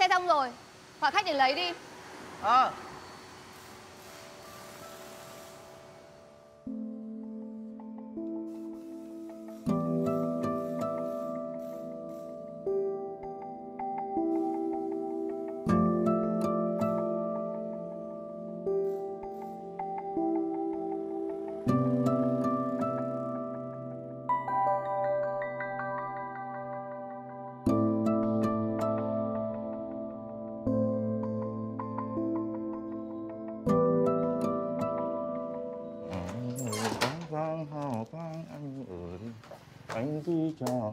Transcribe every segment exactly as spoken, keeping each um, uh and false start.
xe xong rồi, gọi khách để lấy đi. Ờ. Anh đi cho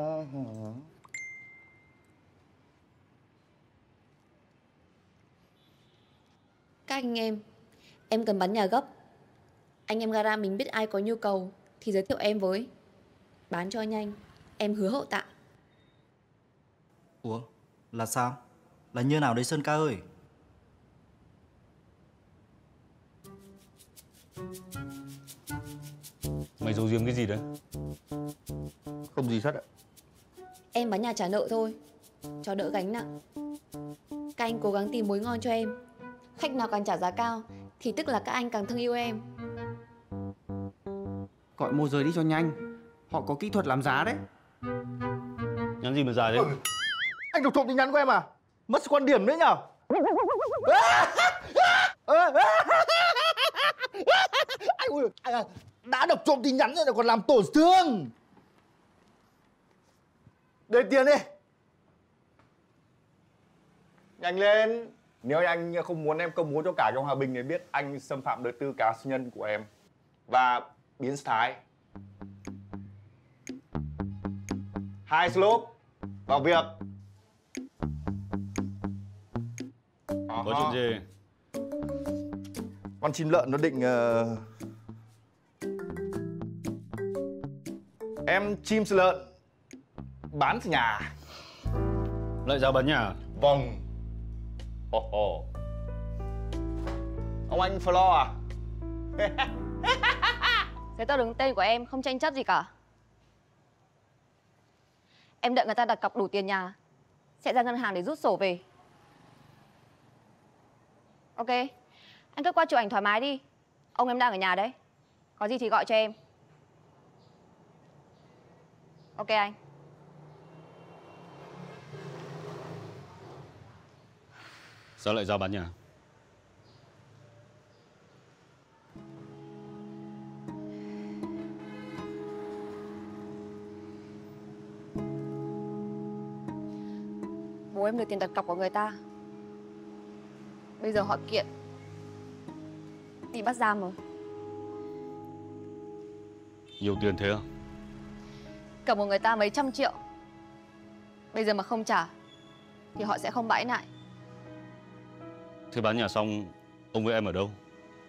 Các anh em, em cần bán nhà gấp. Anh em gara mình biết ai có nhu cầu thì giới thiệu em với. Bán cho nhanh, em hứa hậu tạ. Ủa, là sao? Là như nào đấy Sơn ca ơi? Mày giấu giếm cái gì đấy? Không gì Sắt ạ. Em bán nhà trả nợ thôi, cho đỡ gánh nặng. Các anh cố gắng tìm mối ngon cho em. Khách nào càng trả giá cao thì tức là các anh càng thương yêu em. Gọi môi giới đi cho nhanh. Họ có kỹ thuật làm giá đấy. Nhắn gì mà dài thế? Ừ. Anh đọc trộm tin nhắn của em à? Mất quan điểm đấy nhở? Anh ui, đã đọc trộm tin nhắn rồi là còn làm tổn thương. Đưa tiền đi. Nhanh lên. Nếu anh không muốn em công bố cho cả trong hòa bình này biết anh xâm phạm đời tư cá nhân của em và biến thái. Hai slop vào việc. Có chuyện gì? Con chim lợn nó định uh... em chim lợn bán nhà. Lại giao bán nhà? Vâng. Ồ ồ. Ông anh Flo à? Giấy tờ đứng tên của em không tranh chấp gì cả. Em đợi người ta đặt cọc đủ tiền nhà, sẽ ra ngân hàng để rút sổ về. Ok, anh cứ qua chụp ảnh thoải mái đi. Ông em đang ở nhà đấy. Có gì thì gọi cho em. Ok anh. Sao lại giao bán nhà? Bố em được tiền đặt cọc của người ta. Bây giờ họ kiện, bị bắt giam rồi. Nhiều tiền thế à? Cầm của người ta mấy trăm triệu. Bây giờ mà không trả thì họ sẽ không bãi nại. Thế bán nhà xong, ông với em ở đâu?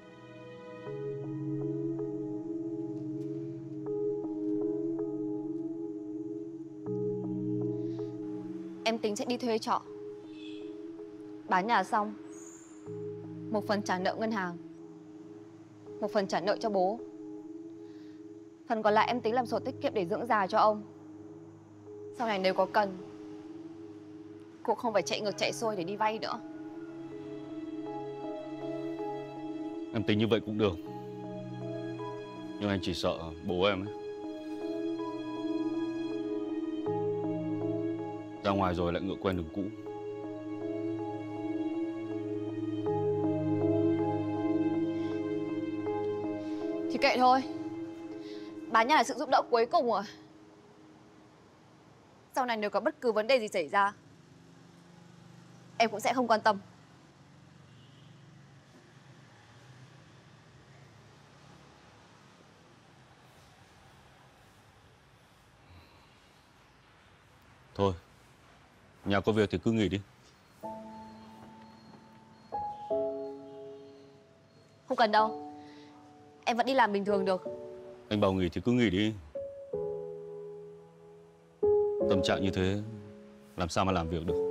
Em tính sẽ đi thuê trọ. Bán nhà xong, một phần trả nợ ngân hàng, một phần trả nợ cho bố. Phần còn lại em tính làm sổ tiết kiệm để dưỡng già cho ông. Sau này nếu có cần, cô không phải chạy ngược chạy xuôi để đi vay nữa. Em tính như vậy cũng được. Nhưng anh chỉ sợ bố em ấy. Ra ngoài rồi lại ngựa quen đường cũ. Thì kệ thôi. Bán nhà là sự giúp đỡ cuối cùng rồi. Sau này nếu có bất cứ vấn đề gì xảy ra, em cũng sẽ không quan tâm. Thôi, nhà có việc thì cứ nghỉ đi. Không cần đâu. Em vẫn đi làm bình thường được. Anh bảo nghỉ thì cứ nghỉ đi. Tâm trạng như thế làm sao mà làm việc được.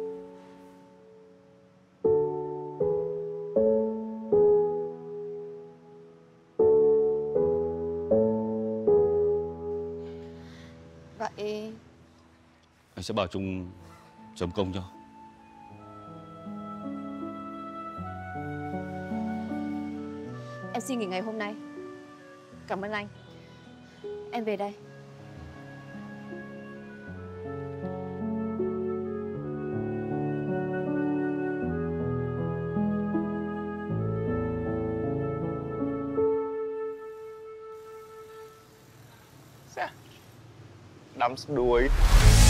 Vậy Anh sẽ bảo Trung chấm công cho. Em xin nghỉ ngày hôm nay. Cảm ơn anh. Em về đây. Đắm đuối.